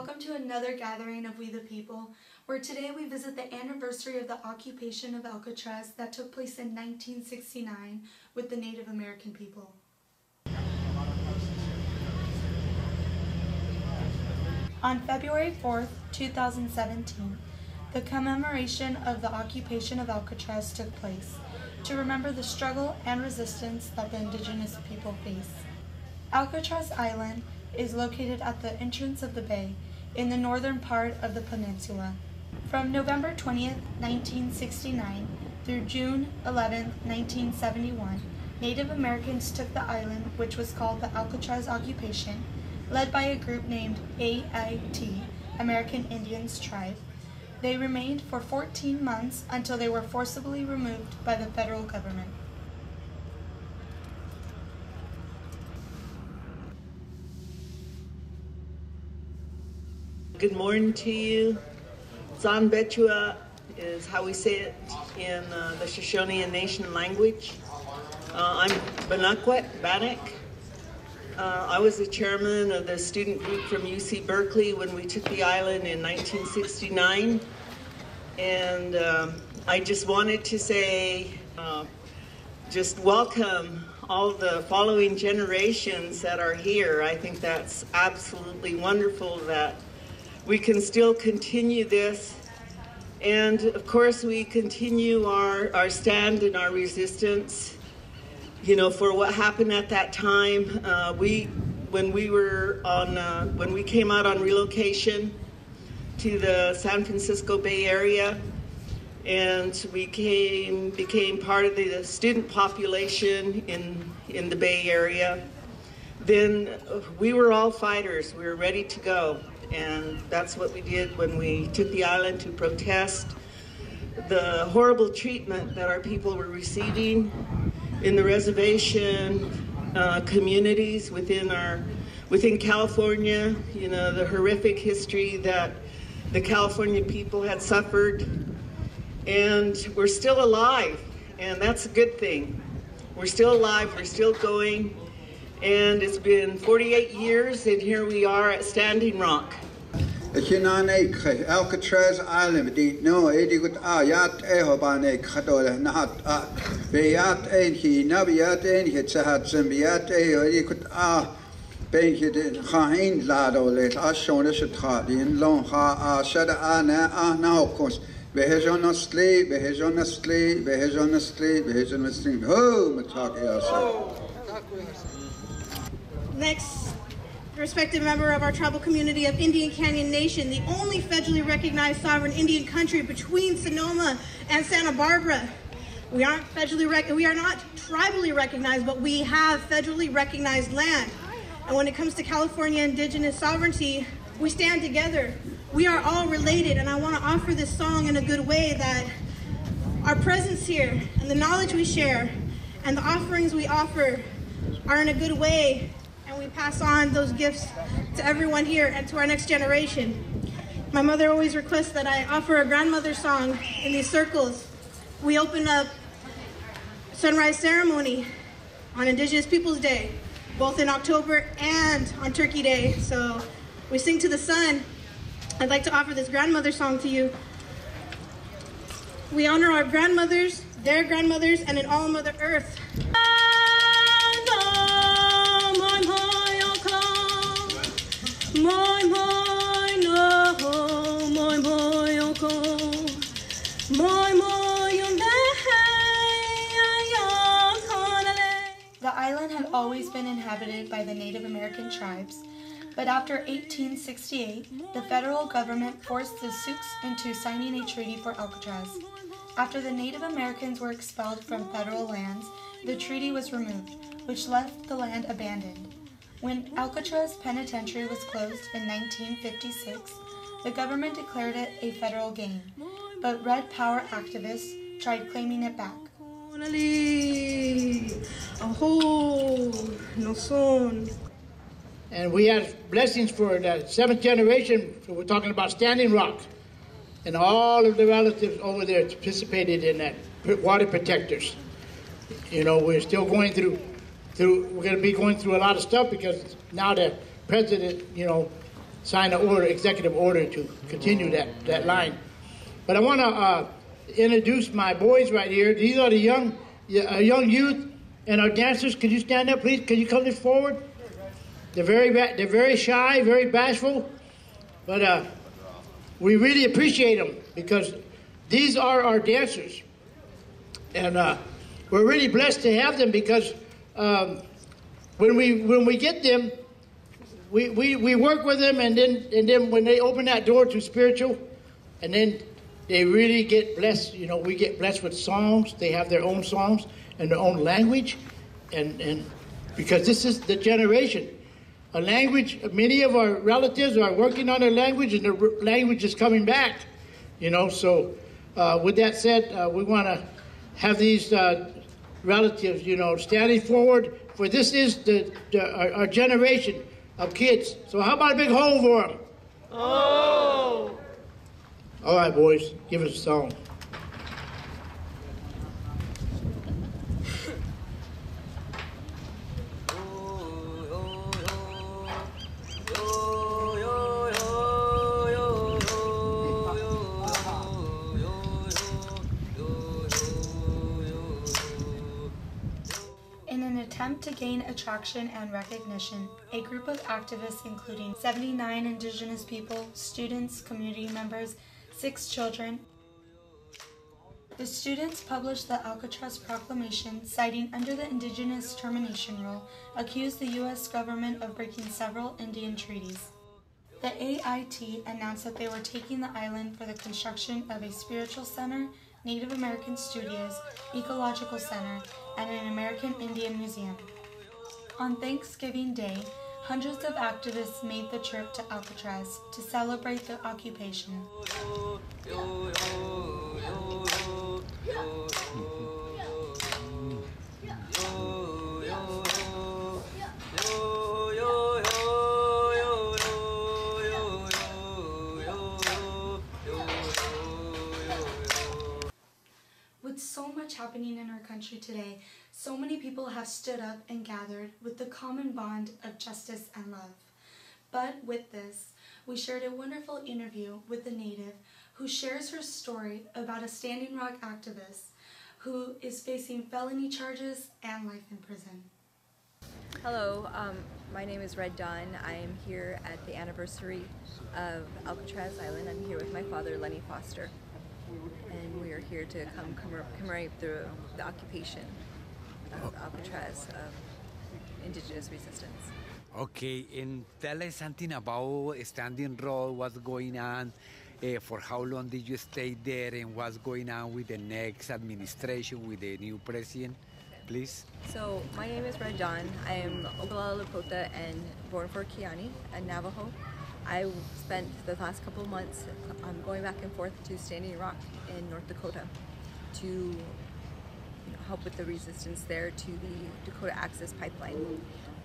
Welcome to another gathering of We the People, where today we visit the anniversary of the occupation of Alcatraz that took place in 1969 with the Native American people. On February 4th, 2017, the commemoration of the occupation of Alcatraz took place to remember the struggle and resistance that the indigenous people face. Alcatraz Island is located at the entrance of the bay in the northern part of the peninsula. From November 20th, 1969 through June 11th, 1971, Native Americans took the island, which was called the Alcatraz Occupation, led by a group named AIT, American Indians Tribe. They remained for 14 months until they were forcibly removed by the federal government. Good morning to you. Zan Betua is how we say it in the Shoshonean Nation language. I'm Banakwet Bannock. I was the chairman of the student group from UC Berkeley when we took the island in 1969. And I just wanted to say, just welcome all the following generations that are here. I think that's absolutely wonderful that we can still continue this. And of course, we continue our stand and our resistance, you know, for what happened at that time. When we came out on relocation to the San Francisco Bay Area, and we became part of the student population in the Bay Area, then we were all fighters. We were ready to go. And that's what we did when we took the island to protest the horrible treatment that our people were receiving in the reservation communities within California. You know, the horrific history that the California people had suffered. And we're still alive, and that's a good thing. We're still alive, we're still going. And it's been 48 years, and here we are at Standing Rock. Alcatraz Island, no, Edigut Ayat Ehobane Katole Nahat Bayat Enhi Nabiat Enhi Sahat Zambiat Edikut Benkit Hain Ladole, Ashonashat in Long Ha Shada Ana now of course. Behezonastly, Behezonastly, Behezonastly, Behezonastly. Oh, Mataki. Next, respected member of our tribal community of Indian Canyon Nation, the only federally recognized sovereign Indian country between Sonoma and Santa Barbara. We are not tribally recognized, but we have federally recognized land. And when it comes to California indigenous sovereignty, we stand together. We are all related, and I want to offer this song in a good way that our presence here and the knowledge we share and the offerings we offer are in a good way, and we pass on those gifts to everyone here and to our next generation. My mother always requests that I offer a grandmother song in these circles. We open up sunrise ceremony on Indigenous Peoples Day, both in October and on Turkey Day. So we sing to the sun. I'd like to offer this grandmother song to you. We honor our grandmothers, their grandmothers, and in all Mother Earth. The island had always been inhabited by the Native American tribes, but after 1868, the federal government forced the Sioux into signing a treaty for Alcatraz. After the Native Americans were expelled from federal lands, the treaty was removed, which left the land abandoned. When Alcatraz Penitentiary was closed in 1956, the government declared it a federal game, but Red Power activists tried claiming it back. And we had blessings for the seventh generation. So we're talking about Standing Rock. And all of the relatives over there participated in that, water protectors. You know, we're still going we're going to be going through a lot of stuff because now the president, you know, sign an order, executive order to continue that line. But I want to introduce my boys right here. These are the young youth and our dancers. Could you stand up, please? Could you come this forward? They're very shy, very bashful, but we really appreciate them because these are our dancers, and we're really blessed to have them because when we get them, we work with them, and then when they open that door to spiritual, and then they really get blessed. You know, we get blessed with songs. They have their own songs and their own language, and because this is the generation. A language, many of our relatives are working on their language, and their language is coming back, you know. So with that said, we want to have these relatives, you know, standing forward, for this is our generation of kids. So how about a big hole for them? Oh! All right, boys, give us a song. In an attempt to gain attraction and recognition, a group of activists including 79 indigenous people, students, community members, 6 children. The students published the Alcatraz Proclamation, citing under the Indigenous Termination Rule, accused the U.S. government of breaking several Indian treaties. The AIT announced that they were taking the island for the construction of a spiritual center, Native American studios, ecological center, and an American Indian museum. On Thanksgiving Day, hundreds of activists made the trip to Alcatraz to celebrate the occupation. With so much happening in our country today, so many people have stood up and gathered with the common bond of justice and love. But with this, we shared a wonderful interview with a native who shares her story about a Standing Rock activist who is facing felony charges and life in prison. Hello, my name is Red Dawn. I am here at the anniversary of Alcatraz Island. I'm here with my father, Lenny Foster. And we are here to come commemorate the occupation of Alcatraz, of indigenous resistance. Okay, and tell us something about Standing Rock, what's going on, for how long did you stay there, and what's going on with the next administration, with the new president, please? So, my name is Red Dawn. I am Oglala Lakota and born for Kiani, a Navajo. I spent the last couple of months going back and forth to Standing Rock in North Dakota to help with the resistance there to the Dakota Access Pipeline.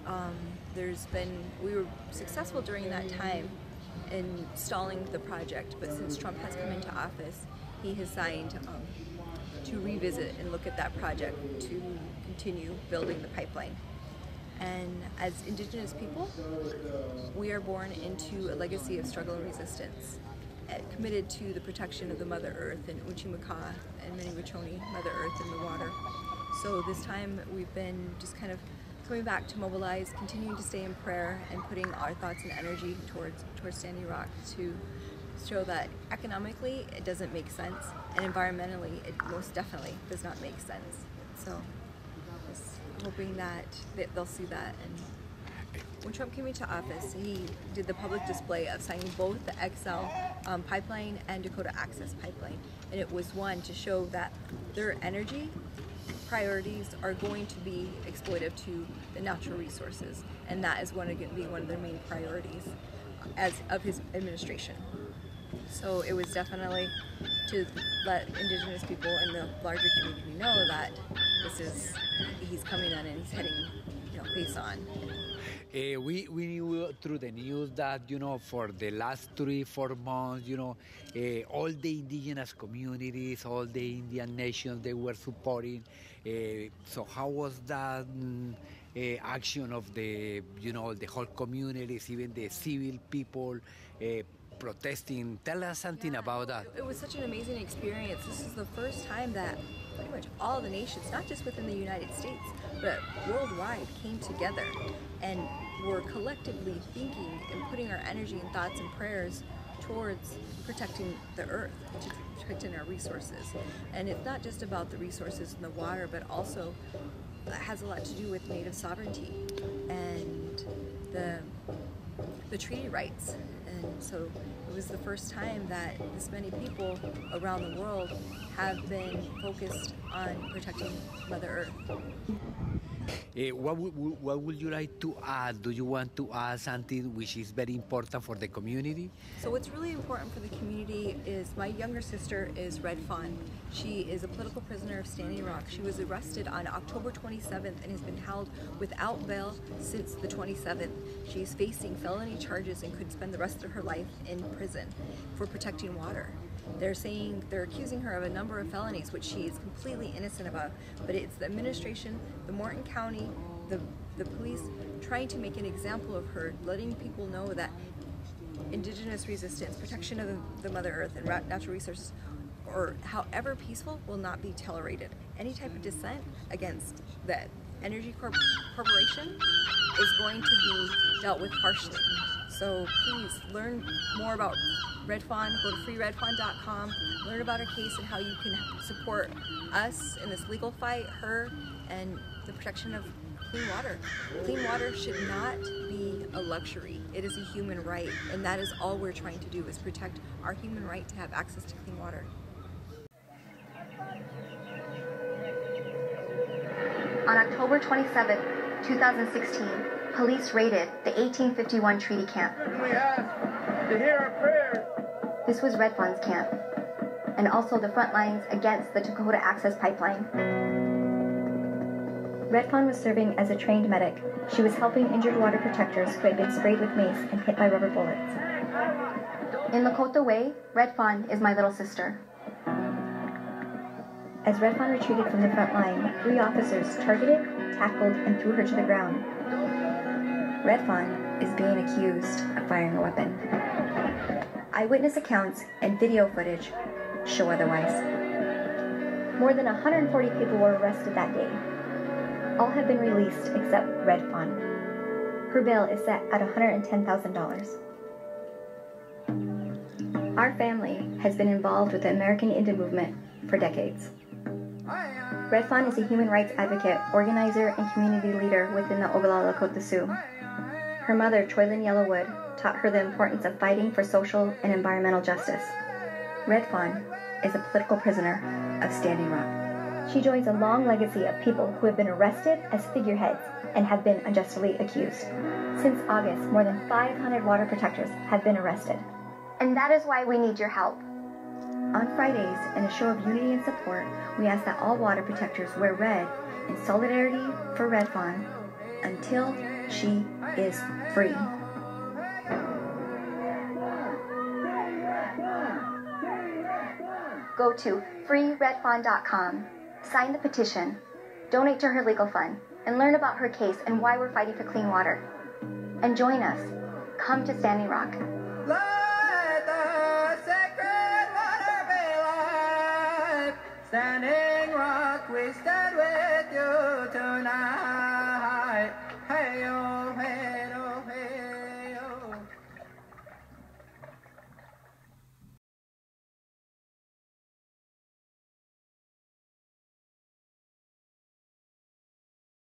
We were successful during that time in stalling the project, but since Trump has come into office, he has signed to revisit and look at that project to continue building the pipeline. And as indigenous people, we are born into a legacy of struggle and resistance, committed to the protection of the Mother Earth and Uchimaka and Miniwachoni, Mother Earth and the water. So this time we've been just kind of coming back to mobilize, continuing to stay in prayer, and putting our thoughts and energy towards Standing Rock to show that economically it doesn't make sense, and environmentally it most definitely does not make sense. So hoping that they'll see that. And when Trump came into office, he did the public display of signing both the XL pipeline and Dakota Access Pipeline, and it was one to show that their energy priorities are going to be exploitive to the natural resources, and that is going to be one of their main priorities as of his administration. So it was definitely to let indigenous people and the larger community know that he's coming on and he's heading, face on. We knew through the news that, for the last 3-4 months, all the indigenous communities, all the Indian nations, they were supporting. So how was that action of the, the whole communities, even the civil people protesting. Tell us something about that. It was such an amazing experience. This is the first time that pretty much all the nations, not just within the United States, but worldwide, came together and were collectively thinking and putting our energy and thoughts and prayers towards protecting the earth, protecting our resources. And it's not just about the resources and the water, but also it has a lot to do with native sovereignty and the treaty rights. And so it was the first time that this many people around the world have been focused on protecting Mother Earth. What would you like to add? Do you want to add something which is very important for the community? So what's really important for the community is my younger sister is Red Fawn. She is a political prisoner of Standing Rock. She was arrested on October 27th and has been held without bail since the 27th. She's facing felony charges and could spend the rest of her life in prison for protecting water. They're accusing her of a number of felonies, which she is completely innocent about. But it's the administration, the Morton County, the police trying to make an example of her, letting people know that indigenous resistance, protection of the Mother Earth and natural resources, or however peaceful, will not be tolerated. Any type of dissent against the energy corporation is going to be dealt with harshly. So please learn more about Red Fawn. Go to freeredfawn.com, learn about her case and how you can support us in this legal fight, her, and the protection of clean water. Clean water should not be a luxury. It is a human right, and that is all we're trying to do, is protect our human right to have access to clean water. On October 27, 2016, police raided the 1851 treaty camp. This was Red Fawn's camp, and also the front lines against the Dakota Access Pipeline. Red Fawn was serving as a trained medic. She was helping injured water protectors who had been sprayed with mace and hit by rubber bullets. In Lakota way, Red Fawn is my little sister. As Red Fawn retreated from the front line, 3 officers targeted, tackled, and threw her to the ground. Red Fawn is being accused of firing a weapon. Eyewitness accounts and video footage show otherwise. More than 140 people were arrested that day. All have been released except Red Fawn. Her bail is set at $110,000. Our family has been involved with the American Indian movement for decades. Red Fawn is a human rights advocate, organizer, and community leader within the Oglala Lakota Sioux. Her mother, Troylyn Yellowwood, taught her the importance of fighting for social and environmental justice. Red Fawn is a political prisoner of Standing Rock. She joins a long legacy of people who have been arrested as figureheads and have been unjustly accused. Since August, more than 500 water protectors have been arrested. And that is why we need your help. On Fridays, in a show of unity and support, we ask that all water protectors wear red in solidarity for Red Fawn until she is free. Go to freeredfawn.com, sign the petition, donate to her legal fund, and learn about her case and why we're fighting for clean water. And join us. Come to Standing Rock. Let the sacred water be alive. Standing Rock, we stand with